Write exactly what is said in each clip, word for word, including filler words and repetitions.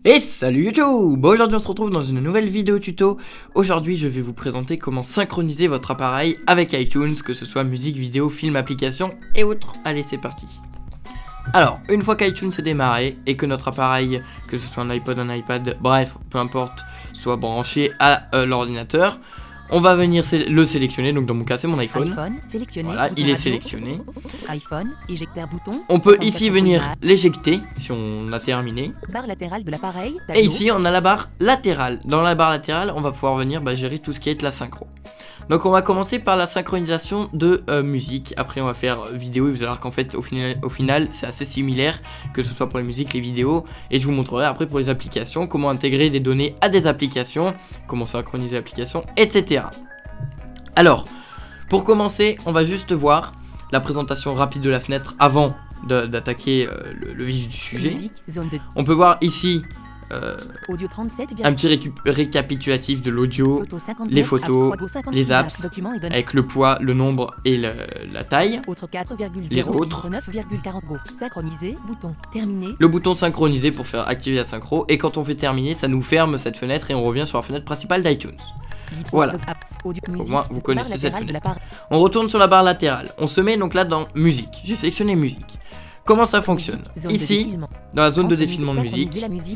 Et salut YouTube! Bon, aujourd'hui on se retrouve dans une nouvelle vidéo tuto. Aujourd'hui je vais vous présenter comment synchroniser votre appareil avec iTunes, que ce soit musique, vidéo, film, application et autres. Allez, c'est parti. Alors, une fois qu'iTunes est démarré et que notre appareil, que ce soit un iPod, un iPad, bref, peu importe, soit branché à euh, l'ordinateur, on va venir sé le sélectionner. Donc dans mon cas c'est mon iPhone. iPhone sélectionné, voilà, il est radio. sélectionné. iPhone, éjecteur bouton. On peut ici venir l'éjecter si on a terminé. Barre latérale de l'appareil. Et ici on a la barre latérale. Dans la barre latérale on va pouvoir venir bah, gérer tout ce qui est la synchro. Donc on va commencer par la synchronisation de euh, musique. Après on va faire euh, vidéo et vous allez voir qu'en fait au final, au final c'est assez similaire, que ce soit pour les musiques, les vidéos. Et je vous montrerai après pour les applications comment intégrer des données à des applications, comment synchroniser l'application, et cetera. Alors pour commencer on va juste voir la présentation rapide de la fenêtre avant d'attaquer euh, le, le vif du sujet. Musique, zone de... On peut voir ici Euh, audio trente-sept, un petit récapitulatif de l'audio, les photos, les apps, avec le poids, le nombre et le, la taille, autre quatre, les autres, neuf virgule quarante go. Synchroniser, bouton, terminer. Le bouton synchroniser pour faire activer la synchro, et quand on fait terminer, ça nous ferme cette fenêtre et on revient sur la fenêtre principale d'iTunes. Voilà, au moins vous connaissez cette fenêtre. On retourne sur la barre latérale, on se met donc là dans musique, j'ai sélectionné musique. Comment ça fonctionne? Ici, dans la zone de défilement de musique,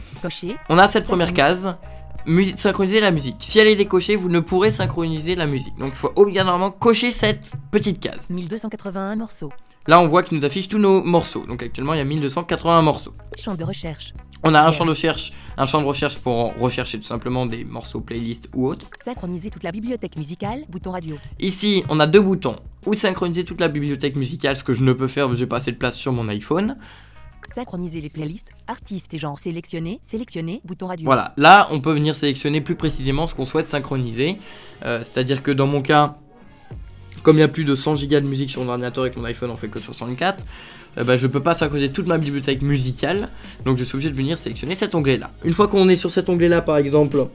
on a cette première case, musique, synchroniser la musique. Si elle est décochée, vous ne pourrez synchroniser la musique. Donc il faut obligatoirement cocher cette petite case. mille deux cent quatre-vingt-un morceaux. Là on voit qu'il nous affiche tous nos morceaux. Donc actuellement il y a mille deux cent quatre-vingt-un morceaux. Champ de recherche. On a un champ de recherche, un champ de recherche pour rechercher tout simplement des morceaux, playlists ou autres. Synchroniser toute la bibliothèque musicale, bouton radio. Ici, on a deux boutons. Ou synchroniser toute la bibliothèque musicale, ce que je ne peux faire, j'ai pas assez de place sur mon iPhone. Synchroniser les playlists, artistes et genres sélectionnés, sélectionner, bouton radio. Voilà, là on peut venir sélectionner plus précisément ce qu'on souhaite synchroniser. Euh, C'est-à-dire que dans mon cas, comme il y a plus de cent gigas de musique sur mon ordinateur et que mon iPhone en fait que soixante-quatre, euh, bah, je peux pas synchroniser toute ma bibliothèque musicale, donc je suis obligé de venir sélectionner cet onglet là. Une fois qu'on est sur cet onglet là par exemple,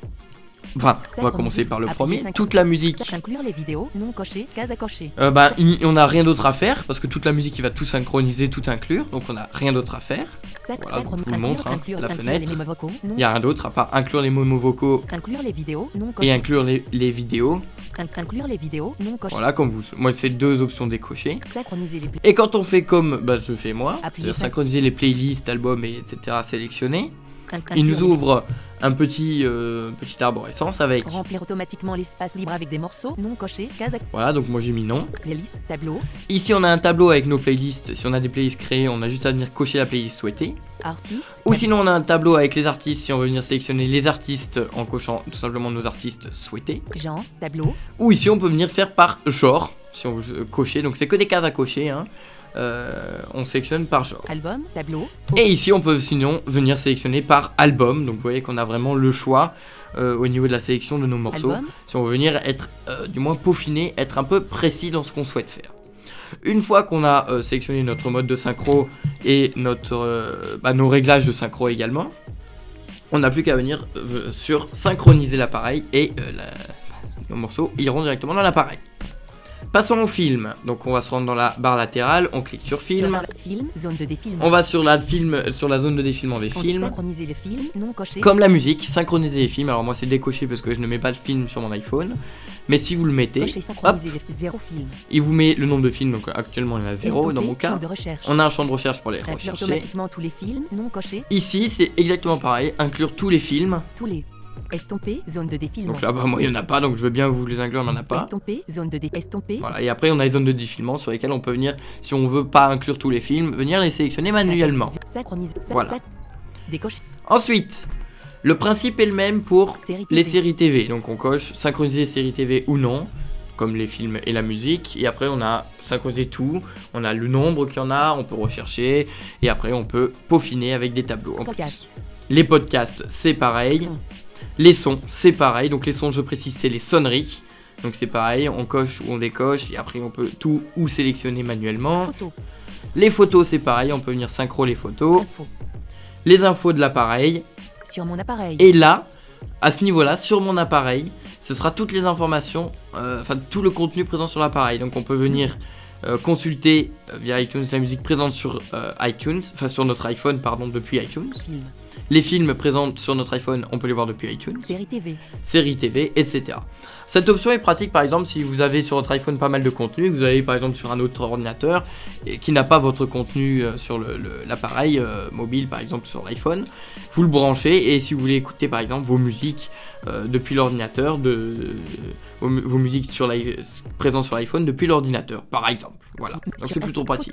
enfin on va commencer par le premier, toute la musique. Inclure les vidéos non cochées, case à cocher. Euh, bah il, on n'a rien d'autre à faire parce que toute la musique il va tout synchroniser, tout inclure, donc on n'a rien d'autre à faire. Voilà, je vous le montre, hein, la fenêtre. Il n'y a rien d'autre à part inclure les mots vocaux, inclure les vidéos non cochées. Et inclure les, les vidéos. Inclure les vidéos non cochées. Voilà, comme vous, moi c'est deux options décochées. Synchroniser les et quand on fait comme bah, je fais moi, c'est-à-dire synchroniser les playlists, albums et etc. sélectionnés, il nous ouvre un petit, euh, petit arborescence avec remplir automatiquement l'espace libre avec des morceaux non cochés, case à... Voilà, donc moi j'ai mis non. Playlist, tableau. Ici on a un tableau avec nos playlists. Si on a des playlists créées, on a juste à venir cocher la playlist souhaitée. Artistes. Ou sinon on a un tableau avec les artistes si on veut venir sélectionner les artistes en cochant tout simplement nos artistes souhaités. Genre, tableau. Ou ici on peut venir faire par genre si on veut cocher, donc c'est que des cases à cocher hein. Euh, on sélectionne par genre. Album, tableau. Et ici on peut sinon venir sélectionner par album. Donc vous voyez qu'on a vraiment le choix euh, au niveau de la sélection de nos morceaux. Album. Si on veut venir être euh, du moins peaufiner, être un peu précis dans ce qu'on souhaite faire. Une fois qu'on a euh, sélectionné notre mode de synchro et notre, euh, bah, nos réglages de synchro également, on n'a plus qu'à venir euh, sur synchroniser l'appareil et euh, la... nos morceaux iront directement dans l'appareil. Passons au film, donc on va se rendre dans la barre latérale, on clique sur film, sur film zone de défilement. On va sur la, film, sur la zone de défilement des on films, synchroniser les films, non coché. Comme la musique, synchroniser les films, alors moi c'est décoché parce que je ne mets pas de film sur mon iPhone, mais si vous le mettez, cocher, hop, les zéro film. Il vous met le nombre de films, donc actuellement il y en a zéro dans mon cas, on a un champ de recherche pour les inclure rechercher. Automatiquement tous les films, non cochés. Ici c'est exactement pareil, inclure tous les films. Tous les... Estomper, zone de défilement. Donc là bah moi il n'y en a pas, donc je veux bien vous les inclure, on n'en a pas. Estomper, zone de dé... Estomper. Voilà, et après on a les zones de défilement sur lesquelles on peut venir, si on veut pas inclure tous les films, venir les sélectionner manuellement. Synchronise, voilà. Décoche. Ensuite, le principe est le même pour série les séries T V. Donc on coche synchroniser les séries T V ou non, comme les films et la musique. Et après on a synchronisé tout, on a le nombre qu'il y en a, on peut rechercher. Et après on peut peaufiner avec des tableaux en plus. Les podcasts c'est pareil. Son. Les sons, c'est pareil, donc les sons, je précise, c'est les sonneries. Donc c'est pareil, on coche ou on décoche, et après on peut tout ou sélectionner manuellement. Photo. Les photos, c'est pareil, on peut venir synchro les photos. Info. Les infos de l'appareil. Sur mon appareil. Et là, à ce niveau-là, sur mon appareil, ce sera toutes les informations, euh, enfin tout le contenu présent sur l'appareil. Donc on peut venir euh, consulter euh, via iTunes la musique présente sur euh, iTunes, enfin sur notre iPhone, pardon, depuis iTunes. Film. Les films présents sur notre iPhone, on peut les voir depuis iTunes. Série T V. Série T V, et cetera. Cette option est pratique par exemple si vous avez sur votre iPhone pas mal de contenu, vous avez par exemple sur un autre ordinateur et qui n'a pas votre contenu euh, sur l'appareil euh, mobile par exemple sur l'iPhone, vous le branchez et si vous voulez écouter par exemple vos musiques euh, depuis l'ordinateur, de, de vos, vos musiques sur présentes sur l'iPhone depuis l'ordinateur par exemple. Voilà, donc c'est plutôt pratique.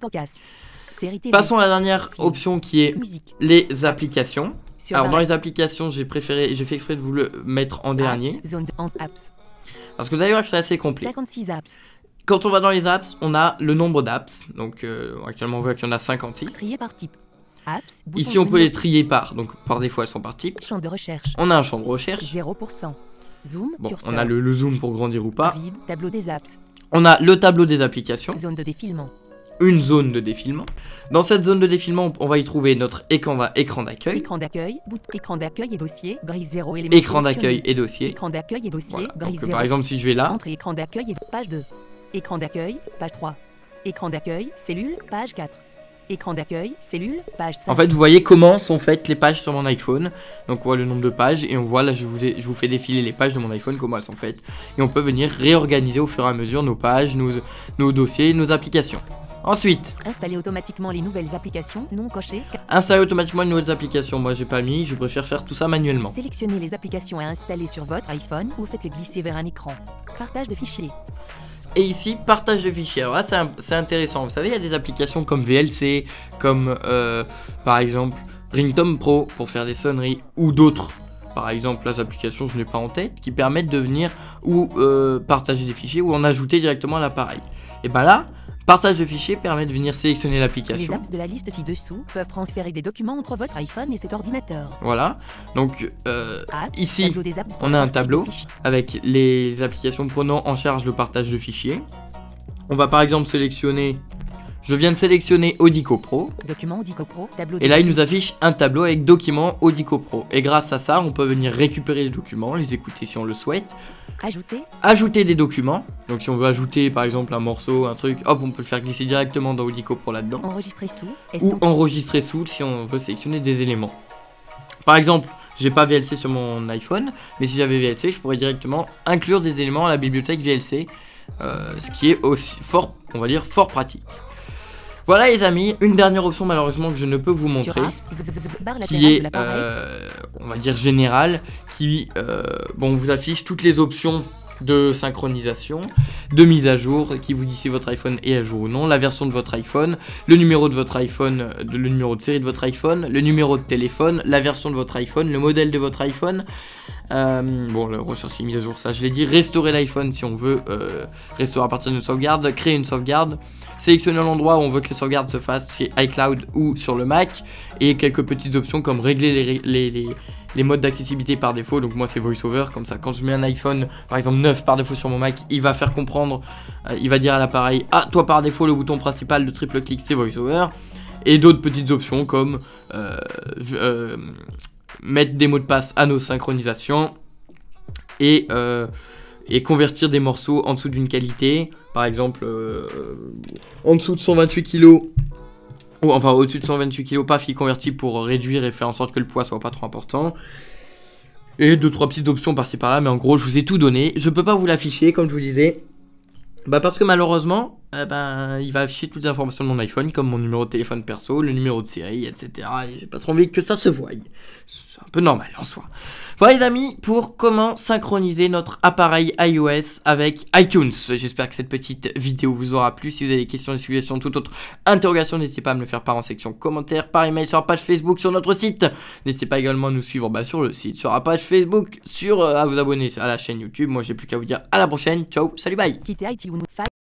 Passons à la dernière option qui est Musique. les applications. Sur Alors dans barre. les applications, j'ai préféré, j'ai fait exprès de vous le mettre en dernier. Apps, zone de en apps. Parce que vous allez voir que c'est assez complet. cinquante-six apps. Quand on va dans les apps, on a le nombre d'apps. Donc euh, actuellement on voit qu'il y en a cinquante-six. Trier par type. Apps. bouton Ici on peut menu. les trier par, donc par défaut elles sont par type. Champ de recherche. On a un champ de recherche. zéro pour cent. Zoom. Bon, curseur. on a le, le zoom pour grandir ou pas. Vide. Tableau des apps. On a le tableau des applications. Zone de défilement. Une zone de défilement. Dans cette zone de défilement, on va y trouver notre écran, écran d'accueil. Écran d'accueil. Bout. Écran d'accueil et dossier. Grille zéro élément. Écran d'accueil et dossier. Écran d'accueil et dossier. Voilà. Grille Donc, zéro. par exemple, si je vais là, Entrée écran d'accueil et page deux. Écran d'accueil, page trois. Écran d'accueil, cellule, page quatre. Écran d'accueil, cellule, page cinq. en fait, vous voyez comment sont faites les pages sur mon iPhone. Donc, on voit le nombre de pages et on voit là, je vous, ai, je vous fais défiler les pages de mon iPhone, comment elles sont faites. Et on peut venir réorganiser au fur et à mesure nos pages, nos, nos dossiers, nos applications. Ensuite, Installer automatiquement les nouvelles applications non cochées. installer automatiquement les nouvelles applications. Moi, j'ai pas mis, je préfère faire tout ça manuellement. Sélectionnez les applications à installer sur votre iPhone ou faites-les glisser vers un écran. Partage de fichiers. Et ici, partage de fichiers. Alors là, c'est un- c'est intéressant. Vous savez, il y a des applications comme V L C, comme euh, par exemple Ringtone Pro pour faire des sonneries, ou d'autres. Par exemple, les applications, je n'ai pas en tête, qui permettent de venir ou euh, partager des fichiers ou en ajouter directement à l'appareil. Et ben là, partage de fichiers permet de venir sélectionner Les l'application. apps de la liste ci-dessous peuvent transférer des documents entre votre iPhone et cet ordinateur. Voilà. Donc euh, Apps, ici, tableau des apps pour on a un partager tableau. des fichiers. avec les applications prenant en charge le partage de fichiers. On va par exemple sélectionner, je viens de sélectionner Audico Pro, Documents Audico Pro, tableau et là il nous affiche un tableau avec documents Audico Pro. Et grâce à ça, on peut venir récupérer les documents, les écouter si on le souhaite, Ajouter, ajouter des documents. Donc si on veut ajouter par exemple un morceau, un truc, hop, on peut le faire glisser directement dans Audico Pro là-dedans. enregistrer sous, Ou estomper. enregistrer sous si on veut sélectionner des éléments. Par exemple, j'ai pas V L C sur mon iPhone, mais si j'avais V L C, je pourrais directement inclure des éléments à la bibliothèque V L C, euh, ce qui est aussi fort, on va dire, fort pratique. Voilà les amis, une dernière option malheureusement que je ne peux vous Sur montrer, apps, z- z- z- barre latérale qui de est, l'appareil. euh, on va dire générale, qui euh, bon, vous affiche toutes les options de synchronisation, de mise à jour, qui vous dit si votre iPhone est à jour ou non, la version de votre iPhone, le numéro de votre iPhone, euh, le numéro de série de votre iPhone, le numéro de téléphone, la version de votre iPhone, le modèle de votre iPhone. Euh, bon, le recherche et mise à jour, ça je l'ai dit. Restaurer l'iPhone si on veut euh, restaurer à partir d'une sauvegarde, créer une sauvegarde, sélectionner l'endroit où on veut que les sauvegardes se fassent, chez iCloud ou sur le Mac, et quelques petites options comme régler les, les, les, les modes d'accessibilité par défaut. Donc moi c'est VoiceOver, comme ça quand je mets un iPhone par exemple neuf par défaut sur mon Mac, il va faire comprendre, euh, il va dire à l'appareil, ah toi par défaut le bouton principal de triple clic c'est VoiceOver, et d'autres petites options comme euh, euh, mettre des mots de passe à nos synchronisations et, euh, et convertir des morceaux en dessous d'une qualité, par exemple euh, en dessous de cent vingt-huit kilos, ou enfin au-dessus de cent vingt-huit kilos, pas fi converti pour réduire et faire en sorte que le poids soit pas trop important. Et deux trois petites options par-ci par-là, mais en gros je vous ai tout donné. Je peux pas vous l'afficher comme je vous disais, bah parce que malheureusement eh ben, il va afficher toutes les informations de mon iPhone, comme mon numéro de téléphone perso, le numéro de série, et cetera. Et j'ai pas trop envie que ça se voie. C'est un peu normal en soi. Voilà les amis, pour comment synchroniser notre appareil iOS avec iTunes. J'espère que cette petite vidéo vous aura plu. Si vous avez des questions, des suggestions, toute autre interrogation, n'hésitez pas à me le faire part en section commentaires, par email, sur la page Facebook, sur notre site. N'hésitez pas également à nous suivre bah, sur le site, sur la page Facebook, sur, euh, à vous abonner à la chaîne YouTube. Moi j'ai plus qu'à vous dire à la prochaine. Ciao, salut, bye. Quitter iTunes.